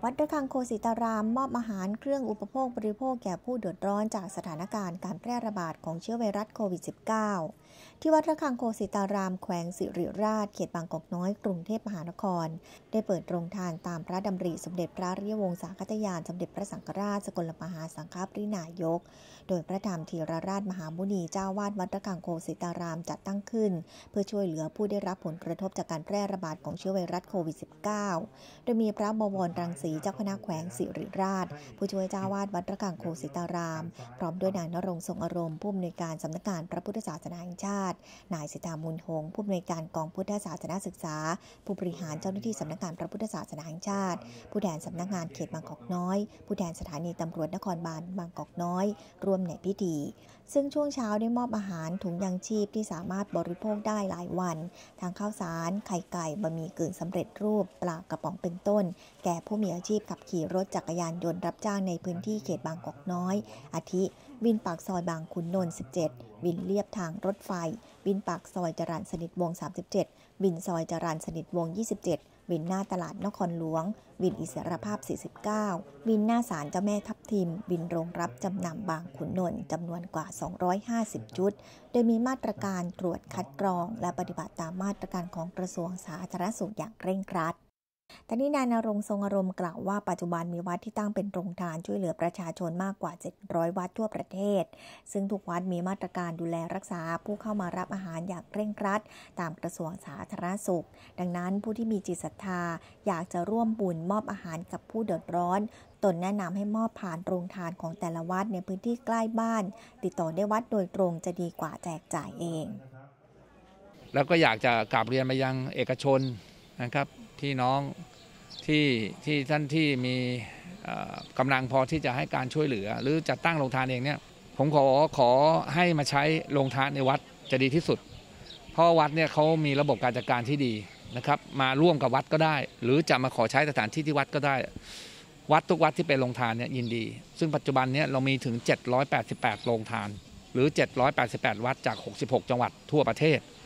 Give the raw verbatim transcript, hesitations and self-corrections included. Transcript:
วัดระฆังโคสิตารามมอบอาหารเครื่องอุปโภคบริโภคแก่ผู้เดือดร้อนจากสถานการณ์การแพร่ระบาดของเชื้อไวรัสโควิด สิบเก้า ที่วัดระฆังโคสิตารามแขวงสิริราชเขตบางกอกน้อยกรุงเทพมหานครได้เปิดโรงทานตามพระดำริสมเด็จพระอริยวงศาคตยานสมเด็จพระสังฆราชสกลมหาสังฆปรินายกโดยพระธรรมธีรราชมหามุนีเจ้าวาดวัดระฆังโคสิตารามจัดตั้งขึ้นเพื่อช่วยเหลือผู้ได้รับผลกระทบจากการแพร่ระบาดของเชื้อไวรัสโควิด สิบเก้า โดยมีพระบวรรังสีเจ้าคณะแขวงสิริราชผู้ช่วยเจ้าวาดวัดระฆังโคสิตารามพร้อมด้วยนายณรงค์ทรงอารมณ์ผู้อำนวยการสำนักงานพระพุทธศาสนาแห่งชาตินายสิทธามูลหงส์ผู้อำนวยการกองพุทธศาสนาศึกษาผู้บริหารเจ้าหน้าที่สำนักงานพระพุทธศาสนาแห่งชาติผู้แทนสำนักงานเขตบางกอกน้อยผู้แทนสถานีตำรวจนครบาลบางกอกน้อยร่วมในพิธีซึ่งช่วงเช้าได้มอบอาหารถุงยางชีพที่สามารถบริโภคได้หลายวันทั้งข้าวสารไข่ไก่บะหมี่กึ่งสำเร็จรูปปลากระป๋องเป็นต้นแก่ผู้มีอาชีพขับขี่รถจักรยานยนต์รับจ้างในพื้นที่เขตบางกอกน้อยอาทิวินปากซอยบางขุนนนท์สิบเจ็ดวินเลียบทางรถไฟวินปากซอยจรัญสนิทวงศ์สามสิบเจ็ดวินซอยจรัญสนิทวงศ์ยี่สิบเจ็ดวินหน้าตลาดนครหลวงวินอิสรภาพสี่สิบเก้าวินหน้าศาลเจ้าแม่ทับทิมวินโรงรับจำนำบางขุนนนท์จำนวนกว่าสองร้อยห้าสิบจุดโดยมีมาตรการตรวจคัดกรองและปฏิบัติตามมาตรการของกระทรวงสาธารณสุขอย่างเคร่งครัดแต่นี้นายณรงค์ทรงอารมณ์กล่าวว่าปัจจุบันมีวัดที่ตั้งเป็นโรงทานช่วยเหลือประชาชนมากกว่าเจ็ดร้อยวัดทั่วประเทศซึ่งทุกวัดมีมาตรการดูแลรักษาผู้เข้ามารับอาหารอย่างเคร่งครัดตามกระทรวงสาธารณสุขดังนั้นผู้ที่มีจิตศรัทธาอยากจะร่วมบุญมอบอาหารกับผู้เดือดร้อนตนแนะนำให้มอบผ่านโรงทานของแต่ละวัดในพื้นที่ใกล้บ้านติดต่อได้วัดโดยตรงจะดีกว่าแจกจ่ายเองแล้วก็อยากจะกราบเรียนมายังเอกชนนะครับพี่น้องที่ที่ท่านที่มีกำลังพอที่จะให้การช่วยเหลือหรือจัดตั้งโรงทานเองเนี่ยผมขอขอให้มาใช้โรงทานในวัดจะดีที่สุดเพราะวัดเนี่ยเขามีระบบการจัดการที่ดีนะครับมาร่วมกับวัดก็ได้หรือจะมาขอใช้สถานที่ที่วัดก็ได้วัดทุกวัดที่เป็นโรงทานเนี่ยยินดีซึ่งปัจจุบันเนี่ยเรามีถึงเจ็ดร้อยแปดสิบแปดโรงทานหรือเจ็ดร้อยแปดสิบแปดวัดจากหกสิบหกจังหวัดทั่วประเทศ